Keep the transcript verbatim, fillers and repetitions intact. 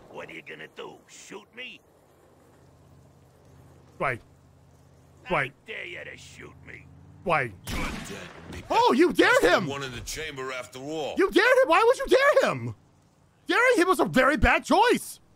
What are you gonna do? Shoot me? Wait. I Wait. dare you to shoot me. Wait. You're dead, Mika. Oh, you dared him! One in the chamber after all. You dared him! Why would you dare him? Daring him was a very bad choice!